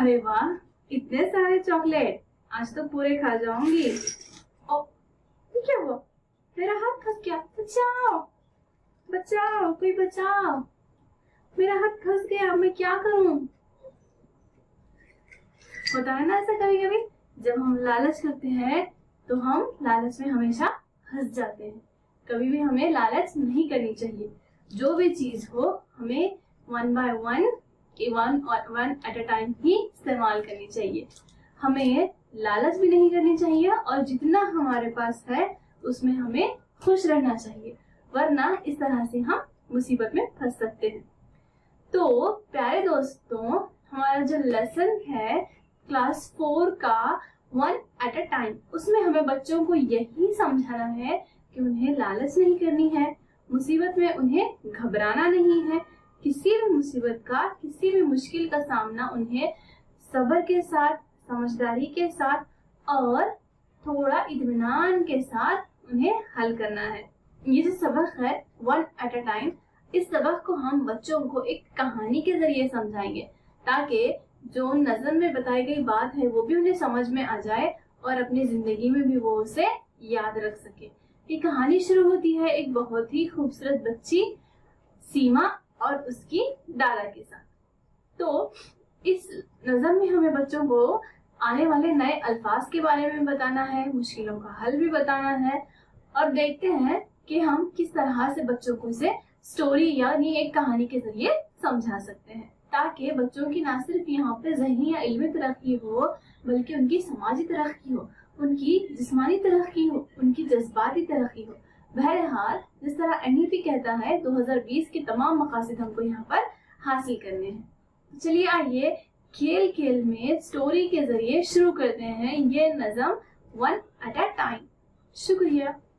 अरे वाह, इतने सारे चॉकलेट, आज तो पूरे खा जाऊंगी। ओ, ये क्या हुआ? मेरा हाथ फंस गया। बचाओ बचाओ, कोई बचाओ, मेरा हाथ फंस गया, मैं क्या करूं? होता है ना ऐसा कभी कभी, जब हम लालच करते हैं तो हम लालच में हमेशा फंस जाते हैं। कभी भी हमें लालच नहीं करनी चाहिए। जो भी चीज हो हमें one by one at a time ही इस्तेमाल करनी चाहिए। हमें लालच भी नहीं करनी चाहिए और जितना हमारे पास है उसमें हमें खुश रहना चाहिए, वरना इस तरह से हम मुसीबत में फंस सकते हैं। तो प्यारे दोस्तों, हमारा जो लेसन है क्लास 4 का वन एट अ टाइम, उसमें हमें बच्चों को यही समझाना है कि उन्हें लालच नहीं करनी है, मुसीबत में उन्हें घबराना नहीं है। किसी भी मुसीबत का, किसी भी मुश्किल का सामना उन्हें सब्र के साथ, समझदारी के साथ और थोड़ा इत्मीनान के साथ उन्हें हल करना है। ये जो सबक है वन एट अ टाइम, इस सबक को हम बच्चों को एक कहानी के जरिए समझाएंगे ताकि जो नज़म में बताई गई बात है वो भी उन्हें समझ में आ जाए और अपनी जिंदगी में भी वो उसे याद रख सके। ये कहानी शुरू होती है एक बहुत ही खूबसूरत बच्ची सीमा और उसकी दादा के साथ। तो इस नज़म में हमें बच्चों को आने वाले नए अल्फाज के बारे में बताना है, मुश्किलों का हल भी बताना है और देखते हैं कि हम किस तरह से बच्चों को इसे स्टोरी यानी एक कहानी के जरिए समझा सकते हैं, ताकि बच्चों की ना सिर्फ यहाँ पे ज़हनी या इल्मी तरक्की हो बल्कि उनकी समाजी तरक्की हो, उनकी जिस्मानी तरक्की हो, उनकी जज्बाती तरक्की हो। बहरहाल जिस तरह NEP कहता है 2020 के तमाम मकासद हमको यहाँ पर हासिल करने हैं। चलिए आइए खेल खेल में स्टोरी के जरिए शुरू करते हैं ये नज़म वन एट अ टाइम। शुक्रिया।